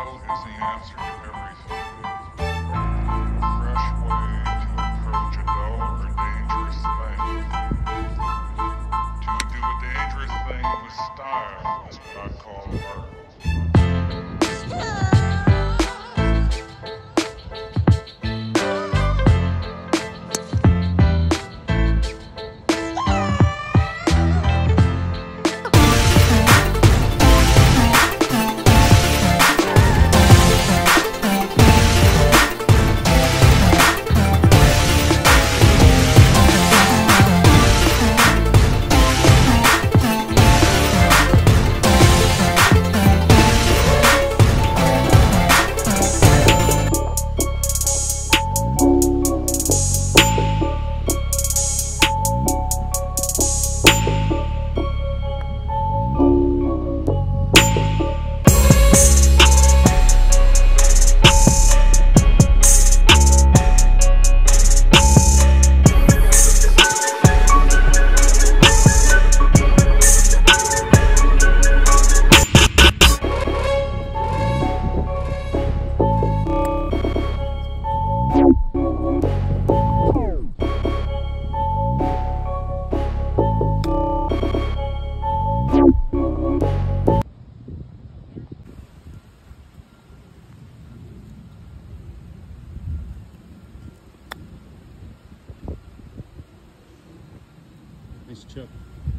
is the answer to everything. A fresh way to approach a dull or dangerous thing. To do a dangerous thing with style is what I call art. Nice chip.